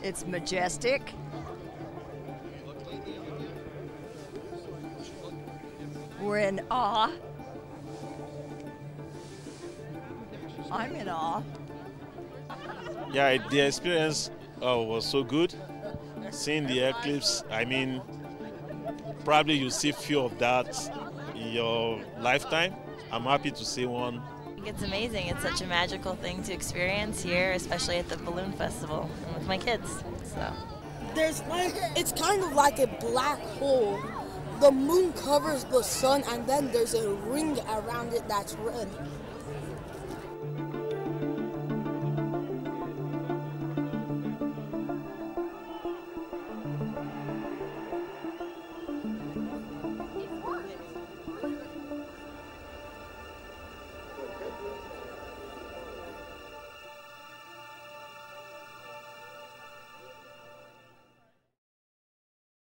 It's majestic. We're in awe. I'm in awe. Yeah, the experience was so good. Seeing the eclipse, I mean, probably you see few of that in your lifetime. I'm happy to see one. I think it's amazing. It's such a magical thing to experience here, especially at the balloon festival and with my kids. So It's kind of like a black hole. The moon covers the sun, and then there's a ring around it that's red.